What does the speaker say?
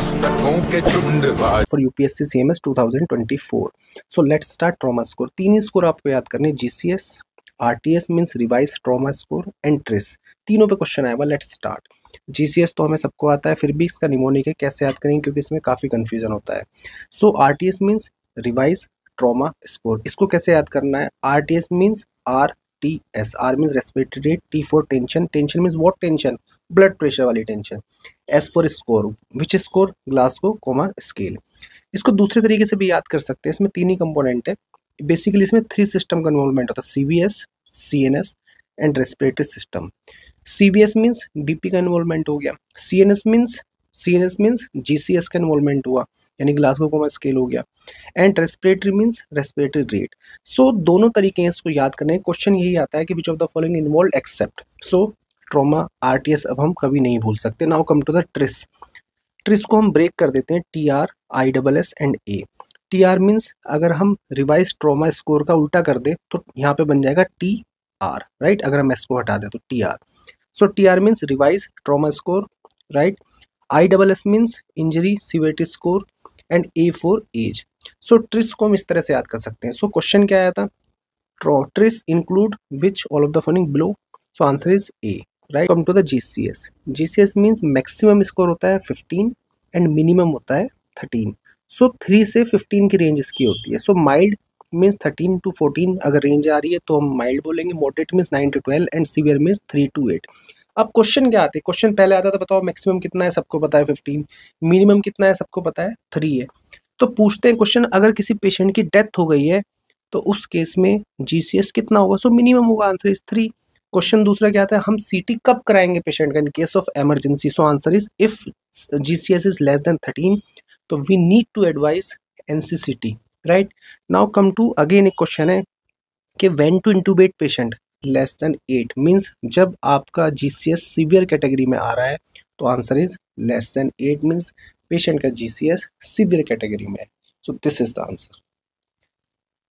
मस्तकों के झुंड भाई for UPSC CMS 2024। So let's start trauma score. तीन ही स्कोर आपको याद करने, GCS, RTS means revised trauma score and TRISS. तीनों पे क्वेश्चन आएगा। Let's start. जीसीएस तो हमें सबको आता है, फिर भी इसका निमोनिक है, कैसे याद करेंगे क्योंकि इसमें काफी कंफ्यूजन होता है। So RTS means revised trauma score, इसको कैसे याद करना है? RTS means R T S, R means respiratory rate, T for tension, tension means what tension? Blood pressure वाली टेंशन। S for score, which score? Glasgow coma scale. इसको दूसरे तरीके से भी याद कर सकते हैं, इसमें तीन ही कंपोनेंट है। बेसिकली इसमें थ्री सिस्टम का इन्वॉल्वमेंट होता है, CVS, CNS and respiratory system. CVS means BP का इन्वॉल्वमेंट हो गया, सीएनएस मीन्स जीसीएस का इन्वॉल्वमेंट हुआ, यानी ग्लासगो कोमा स्केल हो गया, and respiratory means respiratory rate. So दोनों तरीके हैं इसको याद करने। क्वेश्चन यही आता है कि which of the following involve except. So trauma, RTS अब हम कभी नहीं भूल सकते। Now come to the TRISS. TRISS को हम ब्रेक कर देते हैं, T R, I double S and A. T R means अगर हम रिवाइज ट्रॉमा स्कोर का उल्टा कर दे तो यहाँ पे बन जाएगा टी आर, राइट? अगर हम एस को हटा दें तो T R. So T R means revised trauma score, right? I double S means injury severity score and A for age. So TRISS को हम इस तरह से याद कर सकते हैं। सो क्वेश्चन क्या आया था? TRISS include which all of the following below? So answer is A, right? Come to the GCS. GCS means maximum score होता है 15 एंड मिनिमम होता है 13। सो 3 से 15 की रेंज इसकी होती है। सो माइल्ड मीन्स 13 to 14 अगर रेंज आ रही है तो हम माइल्ड बोलेंगे, moderate means 9 to 12 and severe means 3 to 8। अब क्वेश्चन क्या आते हैं? क्वेश्चन पहले आता था, बताओ मैक्सिमम कितना है, सबको पता है 15, मिनिमम कितना है, सबको पता है 3 है। तो पूछते हैं क्वेश्चन, अगर किसी पेशेंट की डेथ हो गई है तो उस केस में जीसीएस कितना होगा? सो मिनिमम होगा, आंसर इज 3। क्वेश्चन दूसरा क्या आता है? हम सीटी कब कराएंगे पेशेंट का in case of emergency? So answer is if GCS is less than 13 तो we need to advise NCCT, right? Now come to again एक क्वेश्चन है कि when to intubate patient less than 8 means जब आपका GCS severe category में आ रहा है तो answer is less than 8 means patient का जीसीएस सीवियर कैटेगरी में है। So this is the answer.